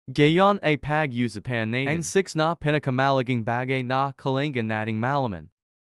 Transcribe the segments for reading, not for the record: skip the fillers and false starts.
Gayon a pag usapan natin. Ang 6 na pinakamalaging bagay na kalangan nating malaman.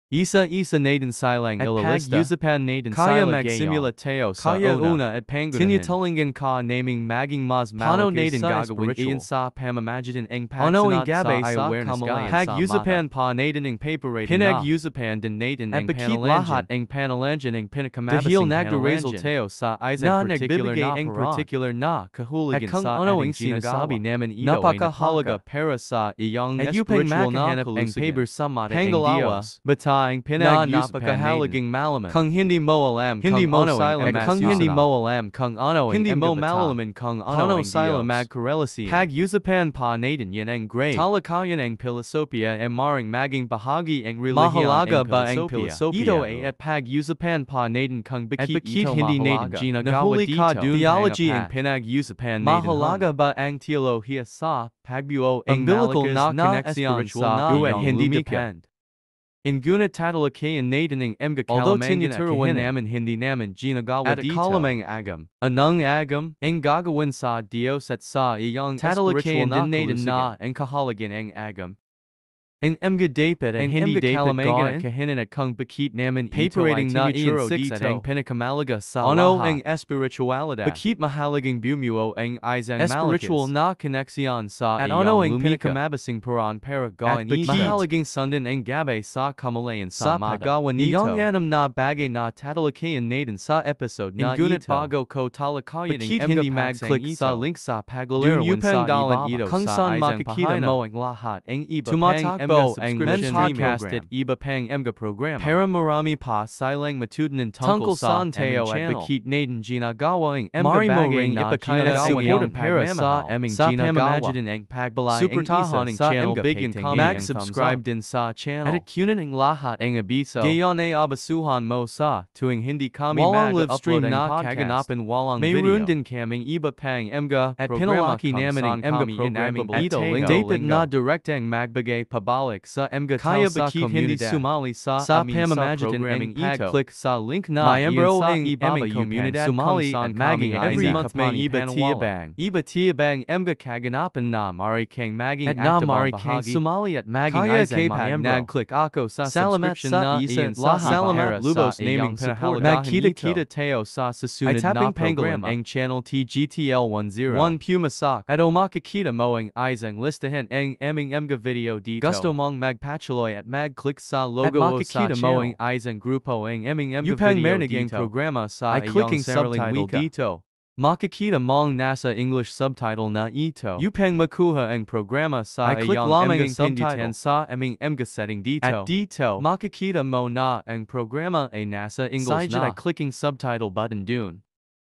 Isa natin silang ilalista. At pag-usapan natin Kaya sila magsimula tayo sa Kaya una at pangunahin. Tinutulingan ka naming maging mas Paano malaki natin sa gagawin iyan ito? sa pamamagitan ng Ano ang pagsanat gabay sa sa awareness kamalayan guide. sa Pag-usapan pa natin ang paper rating Pinag-usapan din natin ang bakit lahat ang panalanjan ng pinakamabasing dahil nagdarazal tayo sa isang na particular nagbibigay na ang paraan. Particular na kahulugan At kung sa ano ating ang sinasabi ginagawa. namin ito ay napakahalaga para sa iyong At spiritual upang na makahanap ang kalusugan. paper sa mata ng Pangalawa, Diyos. bataing napakahalagang malaman. Kung hindi mo alam Hindi kung mo ano silent ang kung hindi masusunod. mo alam kung ano ang Hindi mo malaman kung ano Paano ang sila Diyos? magkarelasiyon. Pag-usapan pa natin yan ang grade. Talakayan ang pilosopya ay maring maging bahagi ang relihiyon Mahalaga ang ba ang pilosopya? Ito ay at pag-usapan pa natin kung bakit bakit ito hindi mahalaga. natin ginagawa Nahuli ka dito? dun Theology ang ang pinag-usapan natin. Mahalaga ba ang teolohiya sa pagbuo ang umbilical malakas na koneksyon spiritual sa na uwat iyong hindi lumikha? depend? Inguna tatalakayan natin ang mga Although kalamangan at tinuturuan kahinan namin hindi namin ginagawa at dito. kalamang agam. Anong agam? Ang gagawin sa Diyos at sa iyong spiritual Tatalakayan na din natin kalusugan. ang kahalagan ang agam. Ang mga dapat ang hindi dapat kalamangan at kahinan at kung bakit namin Paper rating na tinuturo iyan 6 dito. at ang pinakamalaga sa Ano lahat. Ang espiritualidad. Bakit mahalagang bumuo ang isang Spiritual na koneksyon sa At iyong ano ang pinakamabasing paraan para gawin ito. Mahalagang sundan ang gabay sa kamalayan sa paggawa nito. Iyong yanam na bagay na tatalakayan natin sa episode na Ngunit bago ko talakayan bakit ang hindi mag-click ito? sa link sa paglalaroan sa dalan ibaba. ito Kung sa saan isang makikita pahina. mo ang lahat ang iba pang Tumatakbo mga ang subscription podcast program. at iba pang mga programa. Para marami pa silang matutunan tungkol sa Teo aming at channel. Bakit natin ginagawa ang mga Mari mo bagay ring na ipakita ginagawa sa ang para sa pagmamahal. aming Sa ginagawa. pamamagitan ang pagbalay Suportahan ang ang isa sa channel, mga bigyan painting comment, and mag-subscribe din sa channel. At kunan ang lahat ang abiso. Gayon ay abasuhan mo sa tuwing hindi kami Walang live stream mag-upload ang na podcast. kaganapan walang Mayroon video. Din kaming iba pang mga At programa pinalaki kung namin saan ang mga kami programming inaming ito at linggo. dapat na direktang magbigay pabalik sa mga Kaya tao sa bakit hindi komunidad. sumali sa amin sa pamamagitan programming ng ito? pag-click sa link na Mayembro iyon sa ang ibaba aming komunidad sumali kung at saan maging kami every ay month may iba nakapaniwala. Iba tiyabang mga kaganapan na mari kang maging At na aktibo mari bahagi. kang sumali at maging Kaya isang kapag mayembro. Nag-click ako sa Salamat subscription sa na iyan iyan sa lahat. Salamat Para lubos sa naming iyong support. pinahalagaan Magkita-kita tayo sa susunod Ay na tapping programa panggalan ang channel TGTL10. 1 Pumasak. At o makikita mo ang isang listahan ang aming mga video dito. Gusto mong magpatuloy at mag-click sa logo o sa makikita mo ang isang grupo ang aming mga Upang video marinig ang dito. programa sa ay clicking sariling subtitle wika. dito. Makikita mong nasa English subtitle na ito. Upang makuha ang programa sa Ay click iyong lamang mga ang pindutin subtitle. sa aming mga setting dito. At dito, makikita mo na ang programa ay nasa English na. Side Clicking subtitle button dun.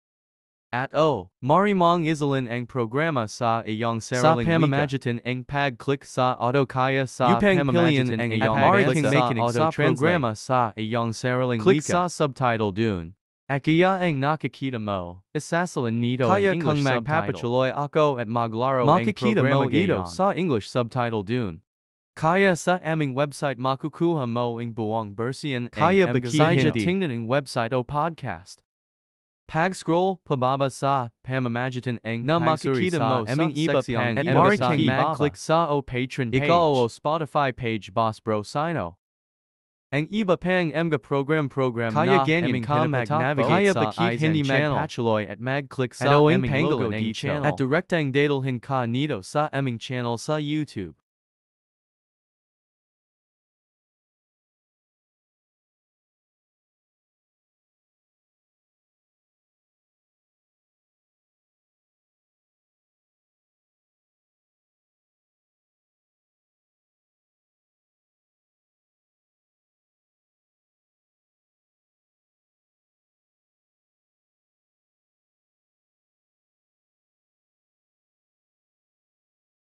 At marimong isalin ang programa sa iyong sariling wika. Pamamagitan ang pag-click sa auto kaya sa Upang piliin pamamagitan ang ang iyong pag-click advanced sa makinig auto sa programa sa iyong sariling Click wika. Sa subtitle dun. At kaya ang nakikita mo, isasalin nito Kaya ang kung English subtitle. magpapatuloy ako at maglaro Makikita ang mo programa ito gayon sa English subtitle dun. Kaya sa aming website makukuha mo ang buong bersiyan Kaya ang bakit mga hindi? tingnan ang website o podcast. Pag-scroll pababa sa pamamagitan ang Na pagsuri makikita sa mo sa aming iba seksyon pang at iba marking sa ibaba. mag-click sa o Patreon page. Ikaw o Spotify page Boss Bro Sino. Ang iba pang mga program Kaya na ganyan aming ka pinapatakbo mag-navigate kaya sa bakit isang hindi channel. magpatuloy at mag-click At sa oing aming panggalan logo ang dito. channel. At direktang dadalhin ka nito sa aming channel sa YouTube.